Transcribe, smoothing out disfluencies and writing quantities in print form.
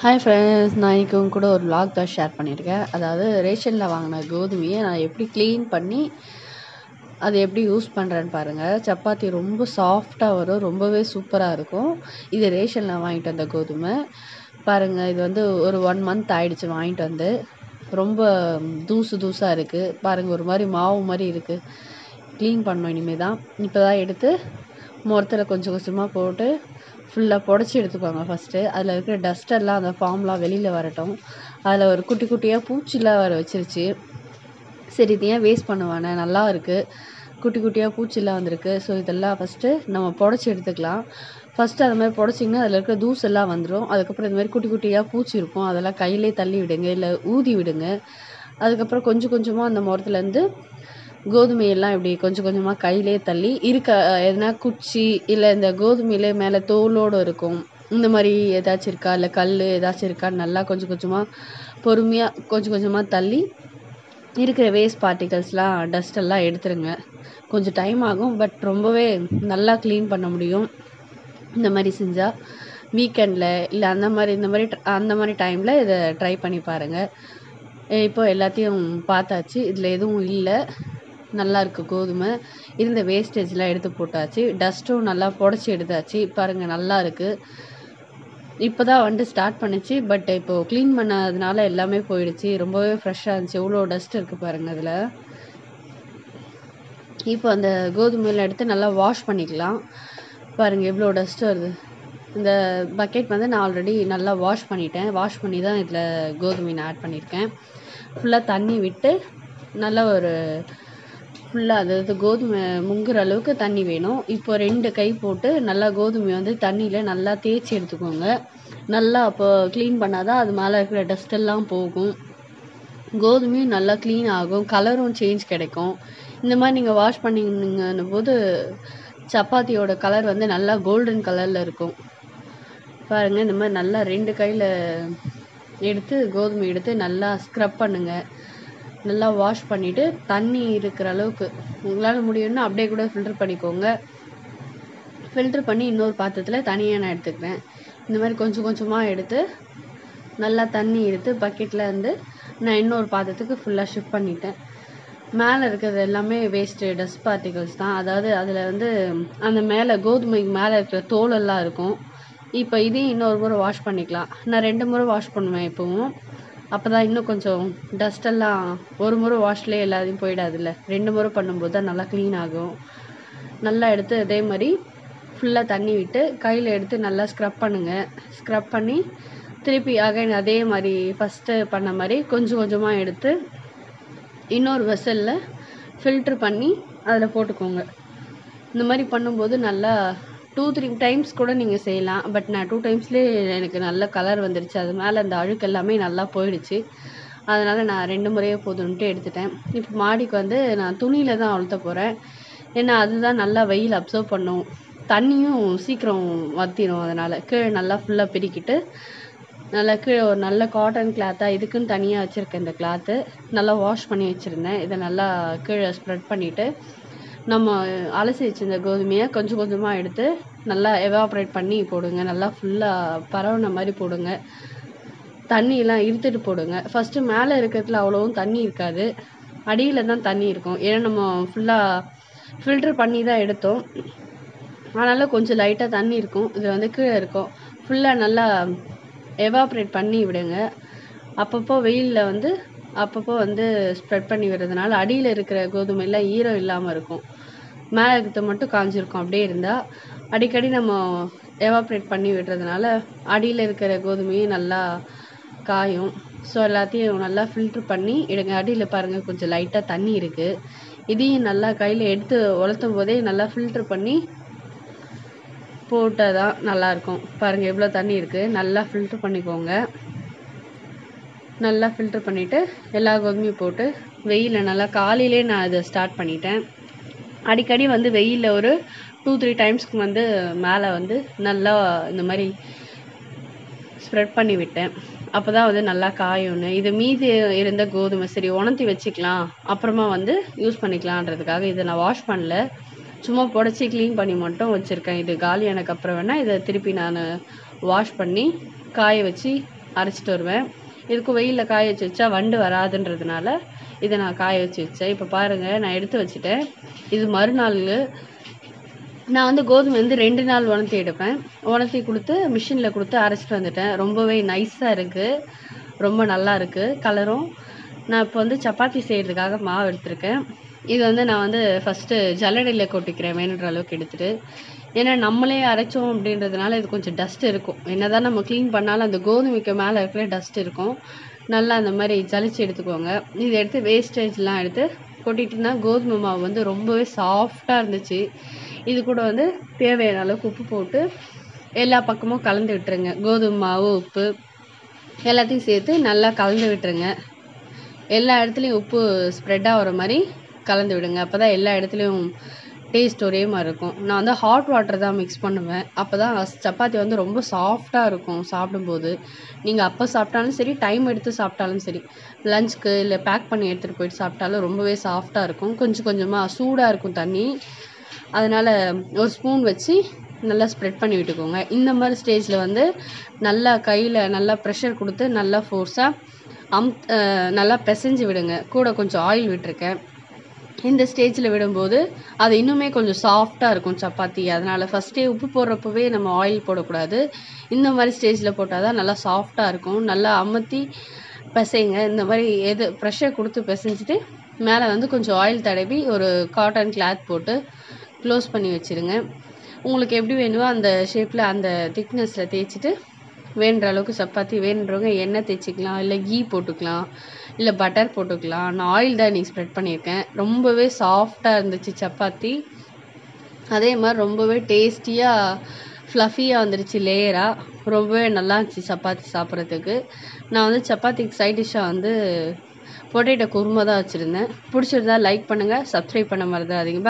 Hi friends, நான் இன்னைக்கு உங்க கூட ஒரு vlog தான் ஷேர் பண்ணியிருக்கேன். அதாவது ரேஷனில் வாங்கின கோதுமையை நான் எப்படி க்ளீன் பண்ணி அதை எப்படி யூஸ் பண்ணுறேன்னு பாருங்கள். சப்பாத்தி ரொம்ப சாஃப்டாக வரும், ரொம்பவே சூப்பராக இருக்கும். இது ரேஷனில் வாங்கிட்டு வந்த கோதுமை பாருங்கள். இது வந்து ஒரு 1 மந்த் ஆயிடுச்சு வாங்கிட்டு வந்து. ரொம்ப தூசாக இருக்குது பாருங்கள், ஒரு மாதிரி மாவு மாதிரி இருக்குது. க்ளீன் பண்ணோம் இனிமேல் தான். இப்போ தான் எடுத்து முறத்தில் கொஞ்சம் கொஞ்சமாக போட்டு ஃபுல்லாக புடச்சி எடுத்துக்கோங்க ஃபஸ்ட்டு. அதில் இருக்கிற டஸ்டெல்லாம் அந்த ஃபார்ம்லாம் வெளியில் வரட்டும். அதில் ஒரு குட்டி குட்டியாக பூச்சிலாம் வர வச்சிருச்சு. சரி, இது ஏன் வேஸ்ட் பண்ணுவானே, நல்லா இருக்குது, குட்டி குட்டியாக பூச்சிலாம் வந்திருக்கு. ஸோ இதெல்லாம் ஃபஸ்ட்டு நம்ம புடச்சி எடுத்துக்கலாம். ஃபஸ்ட்டு அது மாதிரி புடச்சிங்கன்னா அதில் இருக்கிற தூசெல்லாம் வந்துடும். அதுக்கப்புறம் இது மாதிரி குட்டி குட்டியாக பூச்சி இருக்கும், அதெல்லாம் கையிலே தள்ளி விடுங்க, இல்லை ஊதி விடுங்க. அதுக்கப்புறம் கொஞ்சம் கொஞ்சமாக அந்த முறத்துலேருந்து கோதுமையெல்லாம் இப்படி கொஞ்சம் கொஞ்சமாக கையிலே தள்ளி எதனா குச்சி இல்லை இந்த கோதுமையிலே மேலே தோலோடு இருக்கும், இந்த மாதிரி ஏதாச்சும் இருக்கா, இல்லை கல் ஏதாச்சும் இருக்கான்னு நல்லா கொஞ்சம் கொஞ்சமாக பொறுமையாக கொஞ்சம் கொஞ்சமாக தள்ளி இருக்கிற வேஸ்ட் பார்ட்டிகல்ஸ்லாம் டஸ்டெல்லாம் எடுத்துருங்க. கொஞ்சம் டைம் ஆகும், பட் ரொம்பவே நல்லா க்ளீன் பண்ண முடியும் இந்த மாதிரி செஞ்சால். வீக்கெண்டில் இல்லை அந்த மாதிரி டைமில் இதை ட்ரை பண்ணி பாருங்கள். இப்போ எல்லாத்தையும் பார்த்தாச்சு, இதில் எதுவும் இல்லை, நல்லா இருக்குது கோதுமை. இருந்த வேஸ்டேஜ்லாம் எடுத்து போட்டாச்சு, டஸ்ட்டும் நல்லா புடச்சி எடுத்தாச்சு. பாருங்கள், நல்லா இருக்குது. இப்போ தான் வந்து ஸ்டார்ட் பண்ணிச்சு, பட் இப்போது க்ளீன் பண்ணதுனால எல்லாமே போயிடுச்சு. ரொம்பவே ஃப்ரெஷ்ஷாக இருந்துச்சு. எவ்வளோ டஸ்ட் இருக்குது பாருங்கள் அதில். இப்போ அந்த கோதுமையெல்லாம் எடுத்து நல்லா வாஷ் பண்ணிக்கலாம். பாருங்கள் எவ்வளோ டஸ்ட் வருது. இந்த பக்கெட் வந்து நான் ஆல்ரெடி நல்லா வாஷ் பண்ணிட்டேன். வாஷ் பண்ணி தான் இதில் கோதுமை நான் ஆட் பண்ணியிருக்கேன். ஃபுல்லாக தண்ணி விட்டு நல்லா ஒரு ஃபுல்லாக அதாவது கோதுமை முங்குற அளவுக்கு தண்ணி வேணும். இப்போ 2 கை போட்டு நல்லா கோதுமை வந்து தண்ணியில் நல்லா தேய்ச்சி எடுத்துக்கோங்க. நல்லா அப்போ க்ளீன் பண்ணால் தான் அது மேலே இருக்கிற டஸ்ட்டெல்லாம் போகும், கோதுமையும் நல்லா க்ளீன் ஆகும், கலரும் சேஞ்ச் கிடைக்கும். இந்த மாதிரி நீங்கள் வாஷ் பண்ணிங்கன்னும் போது சப்பாத்தியோட கலர் வந்து நல்லா கோல்டன் கலரில் இருக்கும். பாருங்கள், இந்த மாதிரி நல்லா 2 கையில் எடுத்து கோதுமை எடுத்து நல்லா ஸ்க்ரப் பண்ணுங்கள். நல்லா வாஷ் பண்ணிவிட்டு தண்ணி இருக்கிற அளவுக்கு உங்களால் முடியும்னா அப்படியே கூட ஃபில்ட்ரு பண்ணிக்கோங்க. ஃபில்ட்ரு பண்ணி இன்னொரு பாத்திரத்தில் தனியாக நான் எடுத்துக்கிறேன். இந்த மாதிரி கொஞ்சம் கொஞ்சமாக எடுத்து நல்லா தண்ணி எடுத்து பக்கெட்டில் வந்து நான் இன்னொரு பாத்திரத்துக்கு ஃபுல்லாக ஷிஃப்ட் பண்ணிட்டேன். மேலே இருக்கிறது எல்லாமே வேஸ்ட்டு டஸ்ட் பார்ட்டிகல்ஸ் தான். அதாவது அதில் வந்து அந்த மேலே கோதுமைக்கு மேலே இருக்கிற தோலெல்லாம் இருக்கும். இப்போ இதையும் இன்னொரு முறை வாஷ் பண்ணிக்கலாம். நான் 2 முறை வாஷ் பண்ணுவேன் எப்போவும். அப்போ தான் இன்னும் கொஞ்சம் டஸ்ட்டெல்லாம் ஒரு முறை வாஷ்லேயே எல்லாத்தையும் போயிடாதுல்ல. 2 முறை பண்ணும்போது தான் நல்லா க்ளீன் ஆகும். நல்லா எடுத்து அதே மாதிரி ஃபுல்லாக தண்ணி விட்டு கையில் எடுத்து நல்லா ஸ்க்ரப் பண்ணுங்கள். ஸ்க்ரப் பண்ணி திருப்பி அகைன் அதே மாதிரி ஃபஸ்ட்டு பண்ண மாதிரி கொஞ்சம் கொஞ்சமாக எடுத்து இன்னொரு வெசலில் ஃபில்ட்ரு பண்ணி அதில் போட்டுக்கோங்க. இந்த மாதிரி பண்ணும்போது நல்லா 2-3 டைம்ஸ் கூட நீங்கள் செய்யலாம். பட் நான் 2 டைம்ஸ்லேயே எனக்கு நல்ல கலர் வந்துடுச்சு. அது மேலே அந்த அழுக்கு எல்லாமே நல்லா போயிடுச்சு. அதனால் நான் 2 முறையே போதும்ன்ட்டு எடுத்துட்டேன். இப்போ மாடிக்கு வந்து நான் துணியில் தான் அழுத்த போகிறேன். ஏன்னா அதுதான் நல்லா வெயில் அப்சர்வ் பண்ணும், தண்ணியும் சீக்கிரம் வற்றிடும். அதனால் கீழே நல்லா ஃபுல்லாக பிரிக்கிட்டு நல்லா கீழே ஒரு நல்ல காட்டன் கிளாத்தாக இதுக்குன்னு தனியாக வச்சுருக்கேன். இந்த கிளாத்து நல்லா வாஷ் பண்ணி வச்சுருந்தேன். இதை நல்லா கீழே ஸ்ப்ரெட் பண்ணிவிட்டு நம்ம அலசி வச்சுருந்த கோதுமையை கொஞ்சம் கொஞ்சமாக எடுத்து நல்லா எவாப்ரேட் பண்ணி போடுங்க. நல்லா ஃபுல்லாக பரவுன மாதிரி போடுங்க. தண்ணியெல்லாம் இருத்துட்டு போடுங்க. ஃபஸ்ட்டு மேலே இருக்கிறதுல அவ்வளோவும் தண்ணி இருக்காது, அடியில் தான் தண்ணி இருக்கும். ஏன்னா நம்ம ஃபுல்லாக ஃபில்ட்ரு பண்ணி தான் எடுத்தோம், அதனால் கொஞ்சம் லைட்டாக தண்ணி இருக்கும். இதில் வந்து கீழே இருக்கும். ஃபுல்லாக நல்லா எவாப்ரேட் பண்ணி விடுங்க. அப்பப்போ வெயிலில் வந்து அப்பப்போ வந்து ஸ்ப்ரெட் பண்ணி விடுறதுனால அடியில் இருக்கிற கோதுமையெல்லாம் ஈரம் இல்லாமல் இருக்கும், மேலே இருக்கிறது மட்டும் காஞ்சிருக்கும். அப்படியே இருந்தால் அடிக்கடி நம்ம எவாப்ரேட் பண்ணி விடுறதுனால அடியில் இருக்கிற கோதுமையும் நல்லா காயும். ஸோ எல்லாத்தையும் நல்லா ஃபில்ட்ரு பண்ணி எடுங்க. அடியில் பாருங்கள் கொஞ்சம் லைட்டாக தண்ணி இருக்குது. இதையும் நல்லா கையில் எடுத்து உலர்த்தும் போதே நல்லா ஃபில்ட்ரு பண்ணி போட்டால் தான் நல்லாயிருக்கும். பாருங்கள் எவ்வளோ தண்ணி இருக்குது. நல்லா ஃபில்ட்ரு பண்ணிக்கோங்க. நல்லா ஃபில்ட்ரு பண்ணிவிட்டு எல்லா கோதுமையும் போட்டு வெயிலில் நல்லா காலையிலே நான் இதை ஸ்டார்ட் பண்ணிட்டேன். அடிக்கடி வந்து வெயிலில் ஒரு 2-3 டைம்ஸ்க்கு வந்து மேலே வந்து நல்லா இந்த மாதிரி ஸ்ப்ரெட் பண்ணி விட்டேன். அப்போ தான் வந்து நல்லா காயும்னு. இது மீதி இருந்த கோதுமை சரி உணர்த்தி வச்சுக்கலாம், அப்புறமா வந்து யூஸ் பண்ணிக்கலான்றதுக்காக இதை நான் வாஷ் பண்ணல, சும்மா புடச்சி க்ளீன் பண்ணி மட்டும் வச்சுருக்கேன். இது காலியானதுக்கப்புறம் வேணால் இதை திருப்பி நான் வாஷ் பண்ணி காய வச்சு அரைச்சிட்டு வருவேன். இதுக்கும் வெயிலில் காய வச்சு வச்சா வண்டு வராதுன்றதுனால இதை நான் காய வச்சு வச்சேன். இப்போ பாருங்கள், நான் எடுத்து வச்சுட்டேன். இது மறுநாள் நான் வந்து கோதுமை வந்து 2 நாள் உணர்த்தி எடுப்பேன். உணர்த்தி கொடுத்து மிஷினில் கொடுத்து அரைச்சிட்டு வந்துட்டேன். ரொம்பவே நைஸாக இருக்குது, ரொம்ப நல்லா இருக்குது கலரும். நான் இப்போ வந்து சப்பாத்தி செய்கிறதுக்காக மாவு எடுத்திருக்கேன். இது வந்து நான் வந்து ஃபஸ்ட்டு ஜல்லடையில் கொட்டிக்கிறேன் வேணுன்ற அளவுக்கு எடுத்துகிட்டு. ஏன்னா நம்மளே அரைச்சோம் அப்படின்றதுனால இது கொஞ்சம் டஸ்ட் இருக்கும். என்ன தான் நம்ம க்ளீன் பண்ணாலும் அந்த கோதுமைக்கு மேலே இருக்கிற டஸ்ட் இருக்கும். நல்லா அந்த மாதிரி ஜலிச்சு எடுத்துக்கோங்க. இதை எடுத்து வேஸ்டேஜ்லாம் எடுத்து கொட்டிட்டுனா கோதுமை மாவு வந்து ரொம்பவே சாஃப்டாக இருந்துச்சு. இது கூட வந்து தேவையான அளவுக்கு உப்பு போட்டு எல்லா பக்கமும் கலந்து விட்டுருங்க. கோதுமை மாவு, உப்பு எல்லாத்தையும் சேர்த்து நல்லா கலந்து விட்டுருங்க. எல்லா இடத்துலையும் உப்பு ஸ்ப்ரெட் ஆகிற மாதிரி கலந்து விடுங்க. அப்போ தான் எல்லா இடத்துலையும் டேஸ்ட் ஒரே மாதிரி இருக்கும். நான் வந்து ஹாட் வாட்டர் தான் மிக்ஸ் பண்ணுவேன். அப்போ தான் சப்பாத்தி வந்து ரொம்ப சாஃப்டாக இருக்கும் சாப்பிடும்போது. நீங்கள் அப்போ சாப்பிட்டாலும் சரி, டைம் எடுத்து சாப்பிட்டாலும் சரி, லஞ்சுக்கு இல்லை பேக் பண்ணி எடுத்துகிட்டு போயிட்டு சாப்பிட்டாலும் ரொம்பவே சாஃப்டாக இருக்கும். கொஞ்சம் கொஞ்சமாக சூடாக இருக்கும் தண்ணி. அதனால் ஒரு ஸ்பூன் வச்சு நல்லா ஸ்ப்ரெட் பண்ணி விட்டுக்கோங்க. இந்த மாதிரி ஸ்டேஜில் வந்து நல்லா கையில் நல்லா ப்ரெஷர் கொடுத்து நல்லா ஃபோர்ஸாக நல்லா பிசைஞ்சு விடுங்க. கூட கொஞ்சம் ஆயில் விட்டுருக்கேன். இந்த ஸ்டேஜில் விடும்போது அது இன்னுமே கொஞ்சம் சாஃப்டாக இருக்கும் சப்பாத்தி. அதனால் ஃபஸ்ட்டே உப்பு போடுறப்பவே நம்ம ஆயில் போடக்கூடாது. இந்த மாதிரி ஸ்டேஜில் போட்டால் தான் நல்லா சாஃப்டாக இருக்கும். நல்லா அமர்த்தி பிசைங்க. இந்த மாதிரி ப்ரெஷர் கொடுத்து பிசைஞ்சிட்டு மேலே வந்து கொஞ்சம் ஆயில் தடவி ஒரு காட்டன் கிளாத் போட்டு க்ளோஸ் பண்ணி வச்சுருங்க. உங்களுக்கு எப்படி வேணுமோ அந்த ஷேப்பில் அந்த திக்னஸில் தேய்ச்சிட்டு வேணுன்ற அளவுக்கு சப்பாத்தி வேணுன்றவங்க எண்ணெய் தேய்ச்சிக்கலாம், இல்லை கீ போட்டுக்கலாம், இல்லை பட்டர் போட்டுக்கலாம். நான் ஆயில் தான் இன்றைக்கி ஸ்ப்ரெட் பண்ணியிருக்கேன். ரொம்பவே சாஃப்டாக இருந்துச்சு சப்பாத்தி. அதே மாதிரி ரொம்பவே டேஸ்டியாக ஃப்ளஃபியாக வந்துருச்சு லேயராக. ரொம்பவே நல்லா இருந்துச்சு சப்பாத்தி சாப்பிட்றதுக்கு. நான் வந்து சப்பாத்திக்கு சைட் டிஷ்ஷாக வந்து பொட்டேட்டோ குருமா தான் வச்சுருந்தேன். பிடிச்சிருந்தா லைக் பண்ணுங்கள், சப்ஸ்கிரைப் பண்ண மறந்துடாதீங்க.